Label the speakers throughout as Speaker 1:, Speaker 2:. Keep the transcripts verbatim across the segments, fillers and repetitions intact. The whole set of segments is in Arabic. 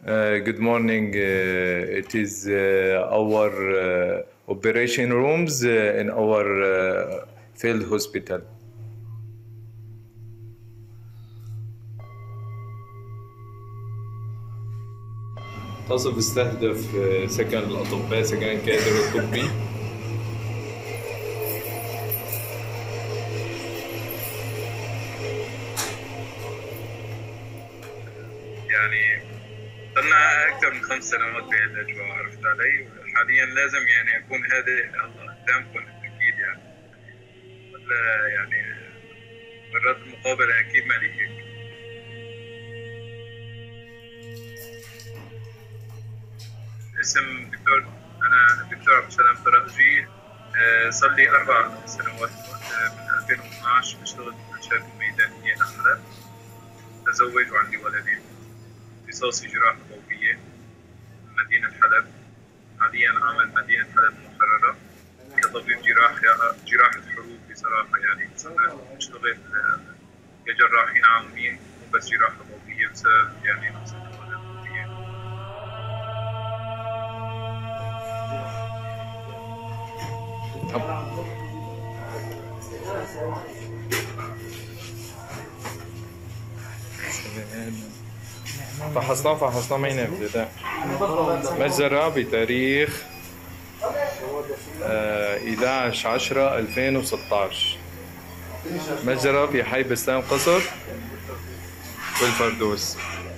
Speaker 1: Uh, good morning. Uh, it is uh, our uh, operation rooms uh, in our uh, field hospital. تصف استهدف uh, سكن الأطباء، سكن الكادر الطبي.
Speaker 2: يعني صرنا أكثر من خمس سنوات بهذه الأجواء، عرفت علي؟ حاليا لازم يعني أكون هادئ الله قدامكم أكيد يعني، ولا يعني مرات المقابلة أكيد ما لي هيك. اسم دكتور، أنا الدكتور عبد السلام طرقجي. صار لي أربع سنوات من ألفين واثناشر بشتغل بالمستشفيات الميدانية لحلب. تزوج وعندي ولدين. اختصاصي جراحة قلبية مدينة حلب. حاليا عامل مدينة حلب المحررة كطبيب جراحة جراحة حروق بصراحة، يعني بشتغل كجراحين عامين مو بس جراحة قلبية بسبب يعني نقص المواد القلبية.
Speaker 1: فحصنا فحصنا ما ينفذ مجزرة بتاريخ احد عشر عشرة ألفين وستة عشر. مجزرة في حي بستان قصر والفردوس.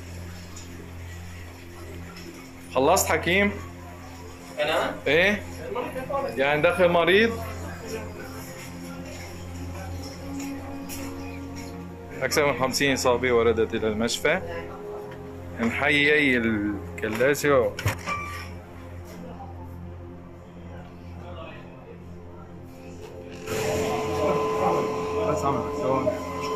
Speaker 1: خلصت حكيم؟
Speaker 3: أنا؟
Speaker 1: إيه؟ يعني دخل مريض؟ أكثر من خمسين إصابة وردت إلى المشفى. نحيي الكلاسي. بس عم تحسون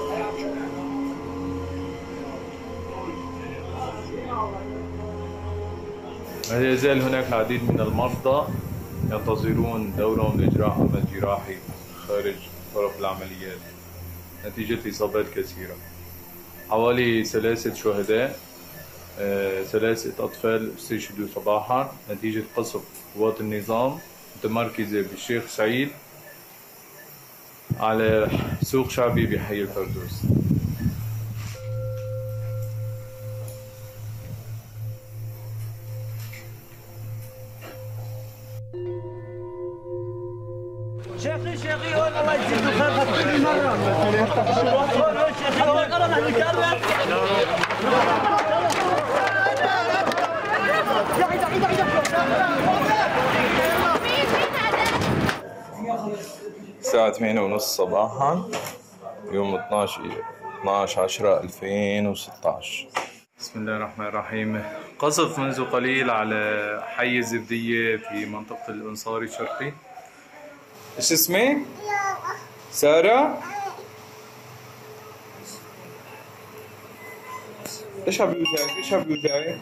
Speaker 1: لا يزال هناك العديد من المرضى ينتظرون دورهم لإجراء عمل جراحي خارج غرف العمليات نتيجة إصابات كثيرة. حوالي ثلاثة شهداء، آه، ثلاثة أطفال استشهدوا صباحا نتيجة قصف قوات النظام متمركزة بالشيخ سعيد على سوق شعبي بحي الفردوس.
Speaker 4: شيخي شيخي هون الله يجزيك الخير كل مرة. هون شيخي هون قرب عن الكاميرا.
Speaker 1: الساعة ثمانية ونص صباحا يوم اثناشر عشرة ألفين وستة عشر. بسم الله الرحمن الرحيم. قصف منذ قليل على حي الزبدية في منطقة الأنصاري الشرقي. ايش اسمك؟ سارة؟ ايش عم بيوجعك؟ ايش عم بيوجعك؟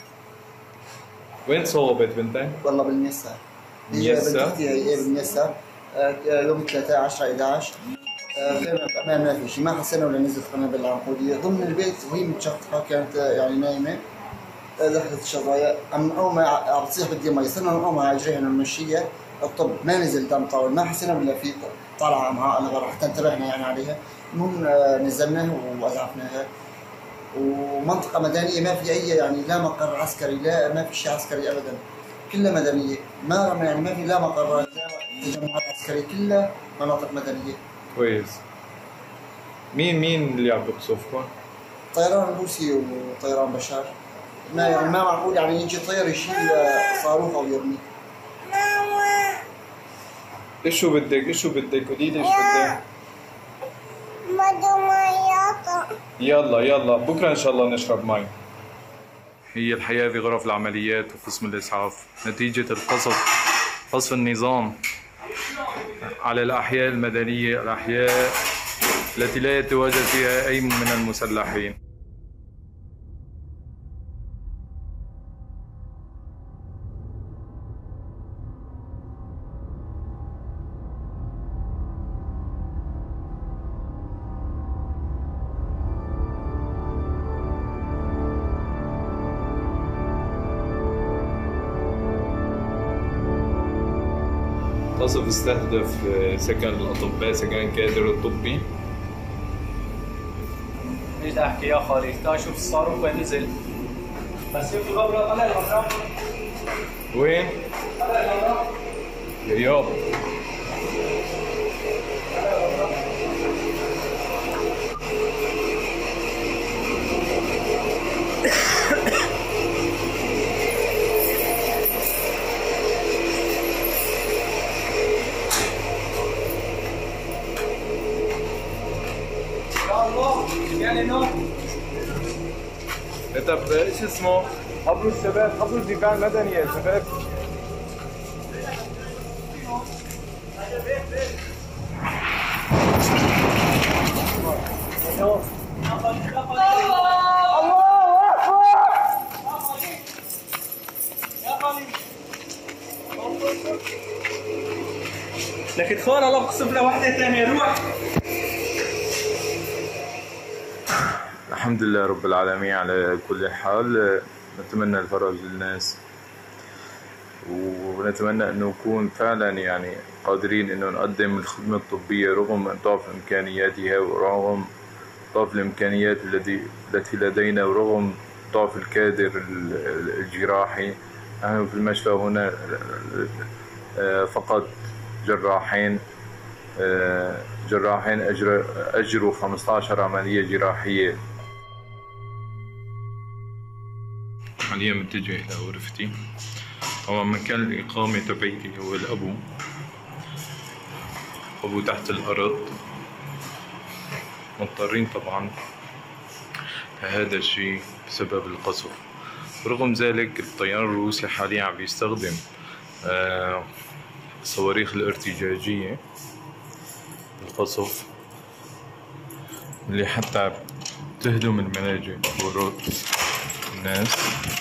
Speaker 1: وين تصوبت بنتك؟
Speaker 5: والله بالميسر.
Speaker 1: ميسر؟
Speaker 5: بنت اختي هي بالميسر يوم ثلاثة عشرة إحدى عشر. كمان ما في شيء، ما حسينا ولا نزلت قنابل العنقودية ضمن البيت وهي متشطحة، كانت يعني نايمة. دخلت الشظايا من أول ما عم تصيح بدي مي، صرنا من أول ما جرينا نمشيها الطب ما نزل دم طاول، ما حسينا ولا في طلعة معها لبرا حتى انتبهنا يعني عليها. المهم نزلناها وأزعفناها. ومنطقة مدنية ما في أي يعني لا مقر عسكري، لا ما في شيء عسكري أبدا، كلها مدنية. ما يعني ما في لا مقرات لا تجمعات عسكرية، كلها مناطق مدنية.
Speaker 1: كويس. مين مين اللي عم بقصفكم؟
Speaker 5: طيران روسي وطيران بشار. ما يعني ما معقول يعني يجي طير يشيل صاروخ أو يرمي.
Speaker 1: ايش شو بدك؟ ايش شو بدك؟ قولي لي ايش بدك؟
Speaker 6: بدو مياطة.
Speaker 1: يلا يلا بكره ان شاء الله نشرب مي. هي الحياة في غرف العمليات وقسم الإسعاف نتيجة القصف، قصف النظام على الأحياء المدنية، الأحياء التي لا يتواجد فيها أي من المسلحين. القصف استهدف سكن الأطباء، سكن الكادر الطبي.
Speaker 3: ايش بدي احكي يا خالد؟ تعال شوف الصاروخ وين نزل. بس شوف الغبرة، طلع الغبرة.
Speaker 1: وين؟ يا ياب
Speaker 3: يعني نو
Speaker 1: طب ايش اسمه؟ خبروا الشباب، خبروا الدفاع المدني يا شباب.
Speaker 3: لك تخيل الله بقصف له وحده ثانيه. روح.
Speaker 1: الحمد لله رب العالمين على كل حال. نتمنى الفرج للناس، ونتمنى انه نكون فعلا يعني قادرين انه نقدم الخدمة الطبية رغم ضعف امكانياتها ورغم ضعف الامكانيات التي التي لدينا ورغم ضعف الكادر الجراحي. نحن في المشفى هنا فقط جراحين جراحين اجروا خمسة عشر عملية جراحية. حاليا متجه الى غرفتي. طبعا مكان الإقامة تبعيتي هو الأبو أبو تحت الأرض. مضطرين طبعا لهذا الشيء بسبب القصف. رغم ذلك الطيران الروسي حاليا عم بيستخدم آه الصواريخ الارتجاجية القصف اللي حتى تهدم المناجم ورد الناس.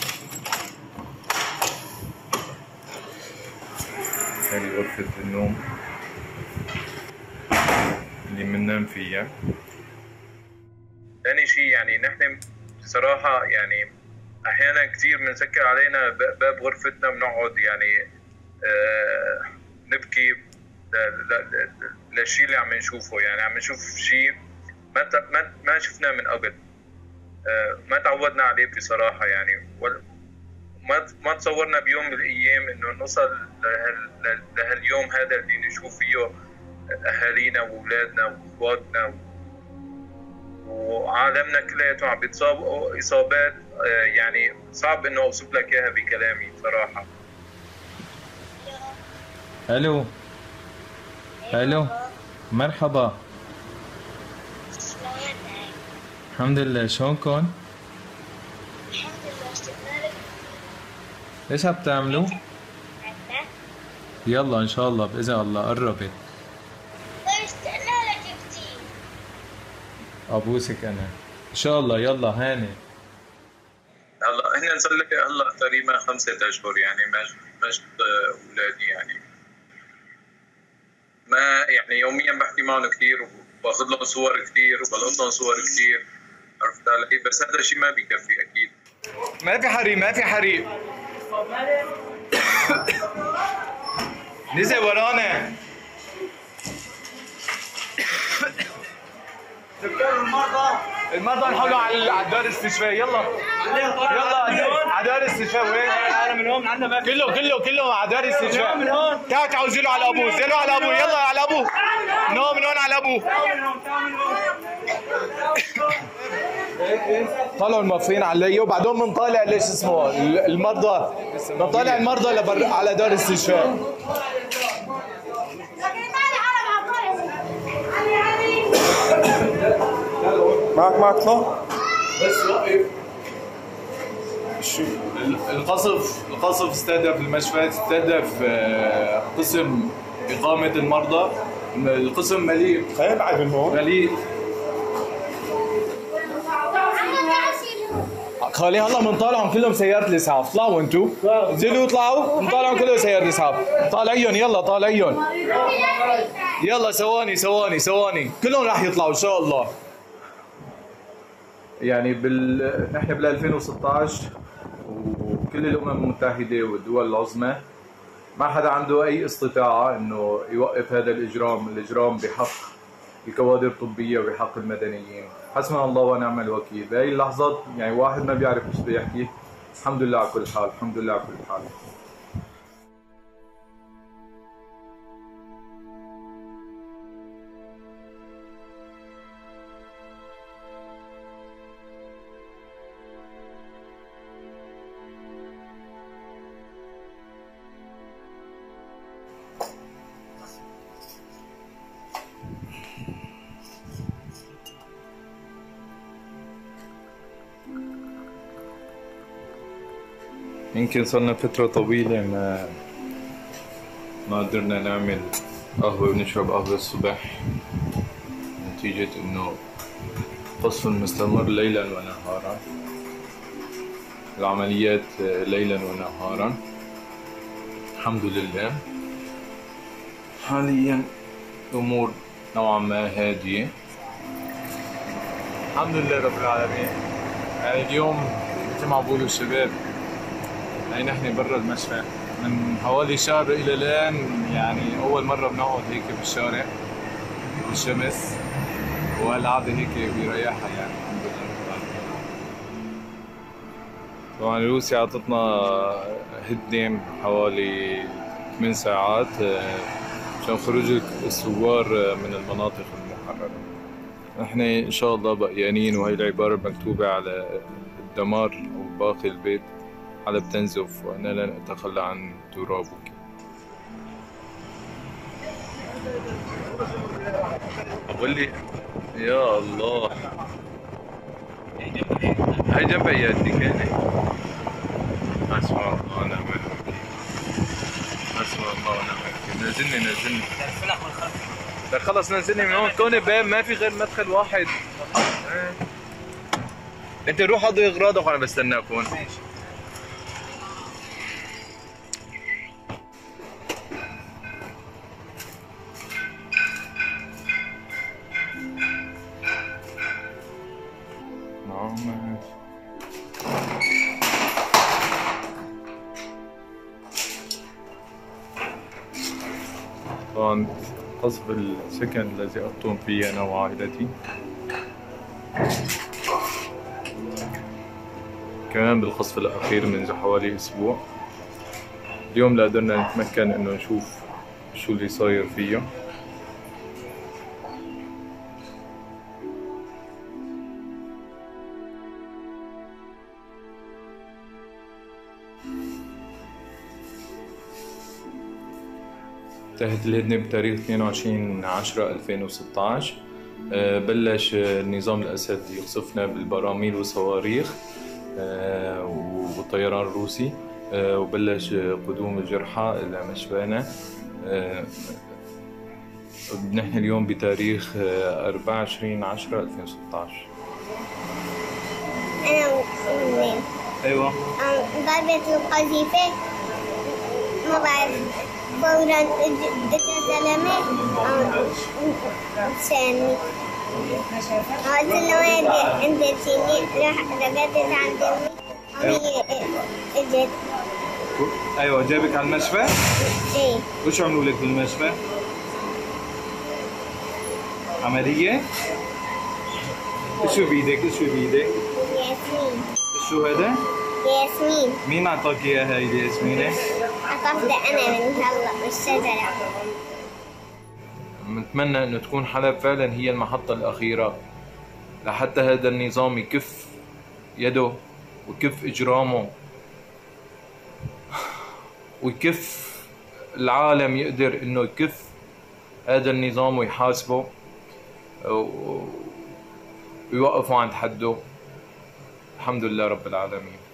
Speaker 1: هذه غرفة النوم اللي بننام فيها.
Speaker 2: ثاني شيء يعني نحن بصراحة يعني أحيانا كثير بنسكر علينا باب غرفتنا بنقعد يعني آه نبكي للشيء اللي عم نشوفه. يعني عم نشوف شيء ما ما ما شفناه من قبل، آه ما تعودنا عليه بصراحة يعني. ما ما تصورنا بيوم من الايام انه نوصل لهاليوم هذا اللي نشوف فيه اهالينا واولادنا واخواتنا وعالمنا كلياته عم بيتصابوا اصابات يعني صعب انه اوصف لك اياها بكلامي صراحه.
Speaker 1: الو الو مرحبا. الحمد لله، شلونكم؟ ايش عم تعملوا؟ يلا ان شاء الله باذن الله قربت. ابوسك انا ان شاء الله. يلا هاني.
Speaker 2: هلا احنا صار لي هلا تقريبا خمسة اشهر يعني ما ما شفت اولادي يعني. ما يعني يوميا بحكي معهم كثير وباخذ لهم صور كثير وبلقط لهم صور كثير، عرفت علي؟ بس هذا الشيء ما بيكفي اكيد.
Speaker 1: ما في حريق ما في حريق. نزل ورانا.
Speaker 3: دكتور المرضى
Speaker 1: المرضى انحولوا على دار الاستشفاء. يلا يلا على دار الاستشفاء. وين؟
Speaker 3: انا من هون عندنا ما
Speaker 1: كله كله كله على دار الاستشفاء.
Speaker 3: من هون.
Speaker 1: تعالوا تعالوا انزلوا على ابوه، انزلوا على ابوه. يلا على ابوه. نو من هون على ابوه. طلعوا المطفين علي وبعدين بنطالع ليش اسمه المرضى، بنطالع المرضى لبر على دار الاستشفاء.
Speaker 7: معك معك طلع
Speaker 1: بس وقف. القصف القصف استهدف المشفى، استهدف قسم إقامة المرضى. القسم مليء.
Speaker 7: خلينا نبعد من هون.
Speaker 1: مليء. خلي هلا بنطالعهم كلهم سيارة الإسعاف. طلعوا انتو، انزلوا اطلعوا، بنطالعهم كلهم سيارة الإسعاف. طالعيهم يلا طالعيهم. يلا ثواني ثواني ثواني كلهم راح يطلعوا ان شاء الله. يعني بال نحن بال ألفين وستة عشر وكل الامم المتحده والدول العظمى ما حدا عنده اي استطاعه انه يوقف هذا الاجرام، الاجرام بحق الكوادر الطبيه وبحق المدنيين. حسبنا الله ونعم الوكيل. بهي اللحظات يعني واحد ما بيعرف ايش بده يحكي. الحمد لله على كل حال، الحمد لله على كل حال. يمكن صرنا فترة طويلة ما ما قدرنا نعمل قهوة ونشرب قهوة الصبح نتيجة انه قصف مستمر ليلا ونهارا، العمليات ليلا ونهارا. الحمد لله حاليا الأمور نوعا ما هادية، الحمد لله رب العالمين. يعني اليوم مثل ما بقولوا الشباب، يعني نحن برا المشفى من حوالي شهر إلى الآن، يعني أول مرة بنقعد هيك بالشارع بالشمس، وهالقعدة هيك برياحة يعني الحمد لله. طبعا روسيا عطتنا هدنة حوالي ثمان ساعات عشان خروج الثوار من المناطق المحررة. نحن إن شاء الله بقيانين، وهي العبارة المكتوبة على الدمار أو باقي البيت على بتنزف، وأنا لن أتخلى عن ترابك. أقول لي يا الله، هاي جنب يدي كانت. حسبنا الله ونعم الوكيل، حسبنا الله ونعم الوكيل. نزلني نزلني لا خلص نزلني من هون، كون باب ما في غير مدخل واحد. انت روح قضي اغراضك وانا بستناك هون. طبعا قصف السكن الذي أقطن فيه أنا وعائلتي، كمان بالقصف الأخير منذ حوالي أسبوع. اليوم لا قدرنا نتمكن إنه نشوف شو اللي صاير فيه. انتهت الهدنة بتاريخ اثنين وعشرين عشرة ألفين وستة عشر. بلش النظام الأسد يقصفنا بالبراميل والصواريخ والطيران الروسي، وبلش قدوم الجرحى إلى مشفانا. نحن اليوم بتاريخ أربعة وعشرين عشرة ألفين وستة عشر.
Speaker 6: أنا ومين؟
Speaker 1: أيوة.
Speaker 6: ضربة القذيفة ما بعرف فورا اجى زلمة سامي، قلت له وين انت تجيني، راح رقدت عند امي، امي اجت.
Speaker 1: ايوه جابك على المشفى؟
Speaker 6: ايه.
Speaker 1: وش عملوا لك بالمشفى؟ عملية؟ شو بايدك؟ شو بايدك؟
Speaker 6: ياسمين.
Speaker 1: شو هذا؟
Speaker 6: ياسمين.
Speaker 1: مين اعطاك اياها هيدي ياسمينة؟
Speaker 6: أخذت أنا من هلا من الشجرة.
Speaker 1: بنتمنى إنه تكون حلب فعلا هي المحطة الأخيرة لحتى هذا النظام يكف يده ويكف إجرامه ويكف العالم، يقدر إنه يكف هذا النظام ويحاسبه ويوقفوا عند حده. الحمد لله رب العالمين.